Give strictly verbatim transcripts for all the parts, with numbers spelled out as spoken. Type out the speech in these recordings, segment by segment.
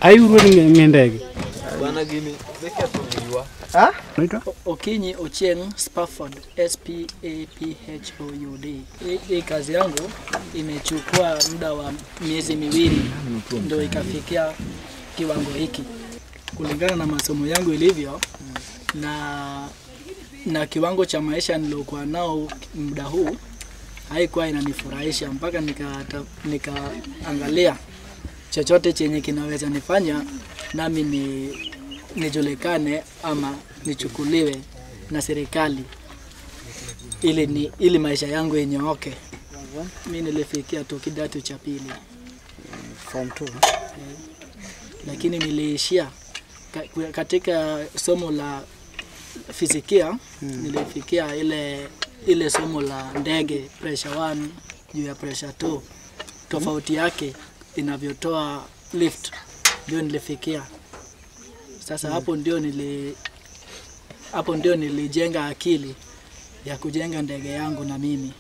Ayu running ndege. Bwana gini beke tuliwa. Ah? Okinyi Ochieng Spaphod S P A P H O U D. Hii kazi yangu imechukua muda wa miezi miwili ndio ikafikia kiwango hiki. Kulingana na masomo yangu ilivyo na na kiwango cha maisha nilokuwa nao muda huu haikuwa inanifurahisha mpaka nika nikaangalia chochote chenye kinaweza nifanya nami ni nijulikane ama nichukuliwe na serikali ili ni ili maisha yangu yenyooke. Mimi nilifikia tu kidato cha pili form two, lakini niliishia katika somo la fizikia. hmm. Nilifikia ile ile somo la ndege pressure one juu ya pressure two, tofauti yake inavyotoa lift, ndio nilifikia. Sasa hmm. hapo ndio nili hapo ndio nilijenga akili ya kujenga ndege yangu na mimi.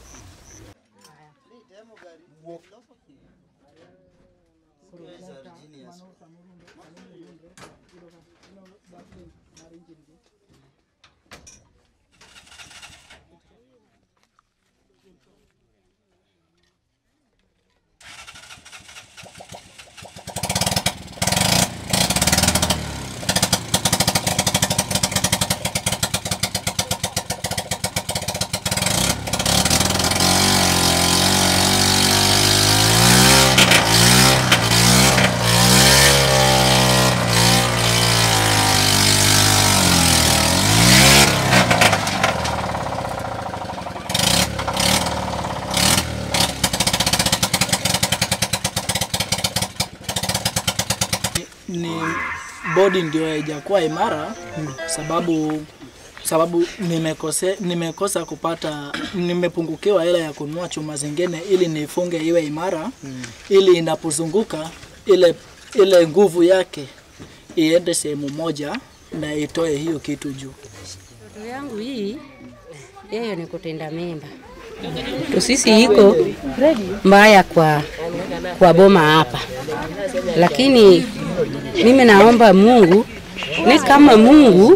Ni body ndio haijakuwa imara hmm. sababu sababu nimekose nimekosa kupata nimepungukiwa hela ya kununua chuma zingine ili nifunge iwe imara hmm. ili inapozunguka ile ile nguvu yake iende sehemu moja na itoe hiyo kitu juu. Ndoto yangu hii yeye ni kutenda mimba. Sisi iko mbaya kwa kwa boma hapa. Lakini mimi naomba Mungu, ni kama Mungu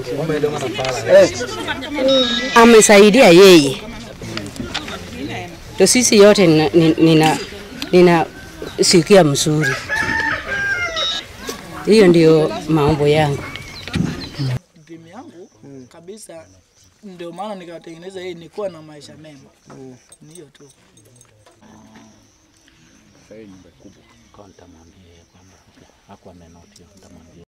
amesaidia yeye. To sisi yote nina nina, nina sikia mzuri. Hiyo ndio maombo yangu. Dream yangu kabisa ndio maana nikatengeneza hii ni kuwa na maisha mema. Mm. Ni hiyo tu. Sasa ni kubwa. Kwa nitamwambia kwamba hakuwa amenoti, nitamwambia.